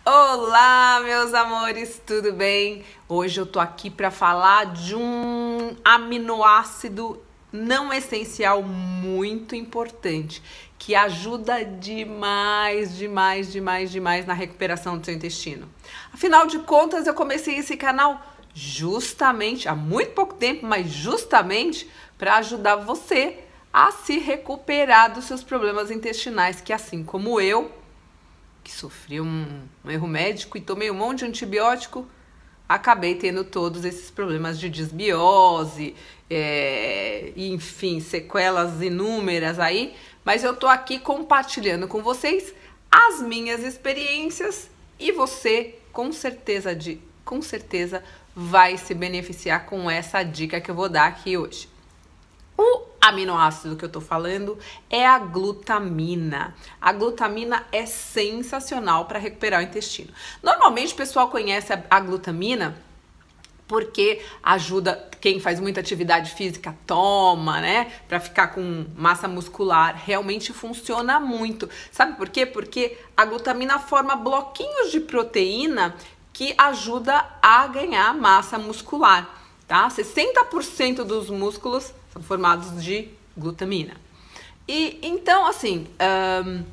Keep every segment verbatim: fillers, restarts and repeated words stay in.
Olá, meus amores, tudo bem? Hoje eu tô aqui para falar de um aminoácido não essencial muito importante, que ajuda demais, demais, demais, demais na recuperação do seu intestino. Afinal de contas, eu comecei esse canal justamente há muito pouco tempo, mas justamente para ajudar você a se recuperar dos seus problemas intestinais, que assim como eu, que sofri um, um erro médico e tomei um monte de antibiótico, acabei tendo todos esses problemas de desbiose, é, enfim, sequelas inúmeras aí, mas eu tô aqui compartilhando com vocês as minhas experiências e você com certeza, de, com certeza vai se beneficiar com essa dica que eu vou dar aqui hoje. O aminoácido que eu tô falando é a glutamina. A glutamina é sensacional para recuperar o intestino. Normalmente o pessoal conhece a, a glutamina porque ajuda quem faz muita atividade física, toma, né? Para ficar com massa muscular. Realmente funciona muito. Sabe por quê? Porque a glutamina forma bloquinhos de proteína que ajuda a ganhar massa muscular, tá? sessenta por cento dos músculos são formados de glutamina. E então, assim, um,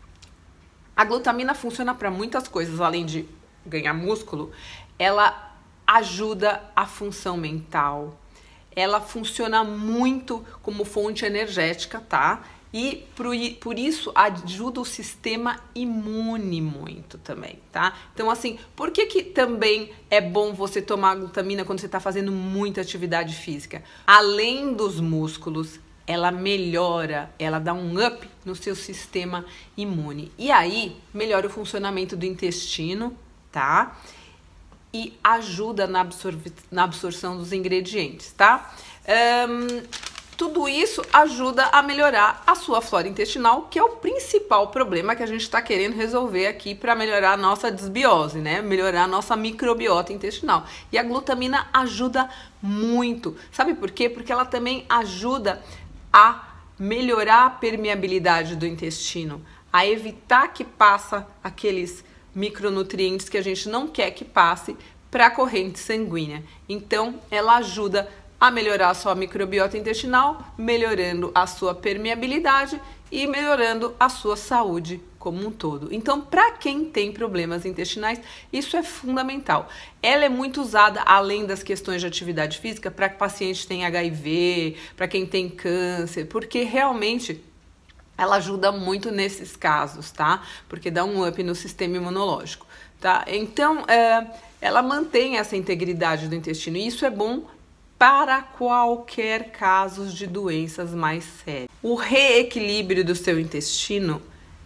a glutamina funciona para muitas coisas, além de ganhar músculo, ela ajuda a função mental, ela funciona muito como fonte energética, tá? E por, por isso ajuda o sistema imune muito também, tá? Então, assim, por que que também é bom você tomar glutamina quando você tá fazendo muita atividade física? Além dos músculos, ela melhora, ela dá um up no seu sistema imune. E aí, melhora o funcionamento do intestino, tá? E ajuda na, absorv na absorção dos ingredientes, tá? Um, Tudo isso ajuda a melhorar a sua flora intestinal, que é o principal problema que a gente está querendo resolver aqui para melhorar a nossa desbiose, né? Melhorar a nossa microbiota intestinal. E a glutamina ajuda muito. Sabe por quê? Porque ela também ajuda a melhorar a permeabilidade do intestino, a evitar que passe aqueles micronutrientes que a gente não quer que passe para a corrente sanguínea. Então, ela ajuda a melhorar a sua microbiota intestinal, melhorando a sua permeabilidade e melhorando a sua saúde como um todo. Então, para quem tem problemas intestinais, isso é fundamental. Ela é muito usada, além das questões de atividade física, para que paciente tem H I V, para quem tem câncer, porque realmente ela ajuda muito nesses casos, tá? Porque dá um up no sistema imunológico, tá? Então, é, ela mantém essa integridade do intestino e isso é bom para qualquer caso de doenças mais sérias. O reequilíbrio do seu intestino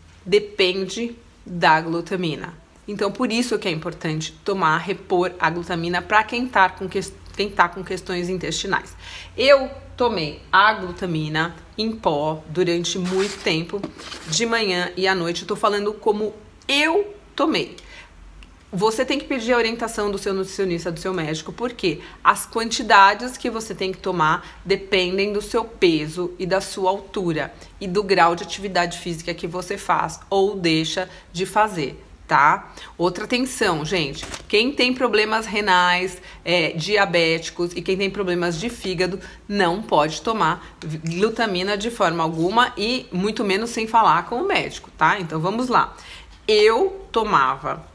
depende da glutamina. Então, por isso que é importante tomar, repor a glutamina para quem está com, que, quem tá com questões intestinais. Eu tomei a glutamina em pó durante muito tempo, de manhã e à noite. Eu tô falando como eu tomei. Você tem que pedir a orientação do seu nutricionista, do seu médico, porque as quantidades que você tem que tomar dependem do seu peso e da sua altura e do grau de atividade física que você faz ou deixa de fazer, tá? Outra atenção, gente, quem tem problemas renais, é, diabéticos e quem tem problemas de fígado não pode tomar glutamina de forma alguma e muito menos sem falar com o médico, tá? Então vamos lá. Eu tomava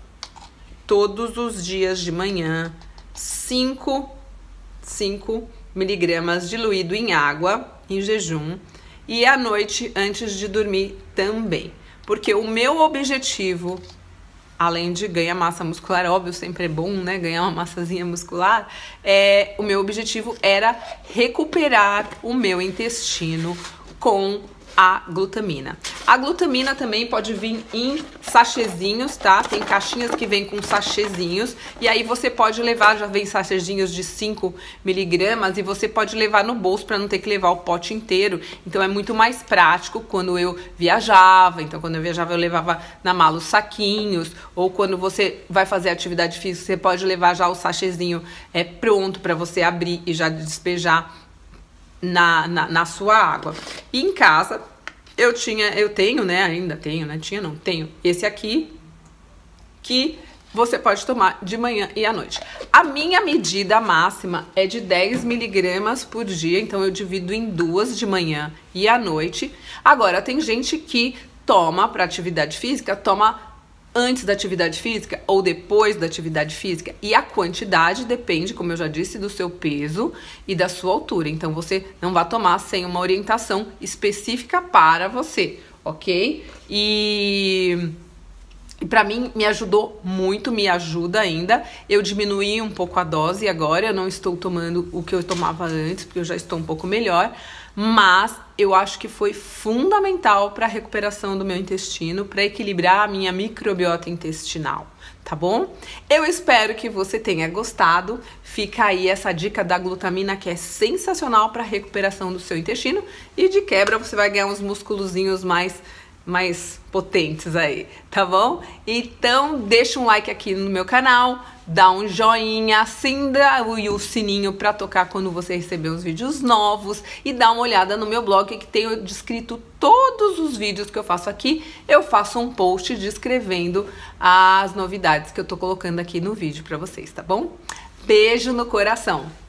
todos os dias de manhã, cinco miligramas diluído em água, em jejum, e à noite, antes de dormir também. Porque o meu objetivo, além de ganhar massa muscular, óbvio, sempre é bom, né, ganhar uma massazinha muscular, é, o meu objetivo era recuperar o meu intestino com a glutamina. A glutamina também pode vir em sachêzinhos, tá? Tem caixinhas que vêm com sachêzinhos e aí você pode levar, já vem sachêzinhos de cinco miligramas e você pode levar no bolso para não ter que levar o pote inteiro. Então é muito mais prático quando eu viajava. Então quando eu viajava eu levava na mala os saquinhos, ou quando você vai fazer atividade física você pode levar já o sachêzinho é, pronto para você abrir e já despejar Na, na, na sua água. E em casa eu tinha, eu tenho, né, ainda tenho, né, tinha não, tenho esse aqui, que você pode tomar de manhã e à noite. A minha medida máxima é de dez miligramas por dia, então eu divido em duas, de manhã e à noite. Agora, tem gente que toma para atividade física, toma antes da atividade física ou depois da atividade física, e a quantidade depende, como eu já disse, do seu peso e da sua altura. Então, você não vai tomar sem uma orientação específica para você, ok? E... E pra mim, me ajudou muito, me ajuda ainda. Eu diminuí um pouco a dose agora, eu não estou tomando o que eu tomava antes, porque eu já estou um pouco melhor. Mas eu acho que foi fundamental para a recuperação do meu intestino, para equilibrar a minha microbiota intestinal, tá bom? Eu espero que você tenha gostado. Fica aí essa dica da glutamina, que é sensacional para a recuperação do seu intestino. E de quebra, você vai ganhar uns musculozinhos mais... mais potentes aí, tá bom? Então, deixa um like aqui no meu canal, dá um joinha, acenda o, o sininho para tocar quando você receber os vídeos novos e dá uma olhada no meu blog, que tenho descrito todos os vídeos que eu faço aqui. Eu faço um post descrevendo as novidades que eu tô colocando aqui no vídeo para vocês, tá bom? Beijo no coração!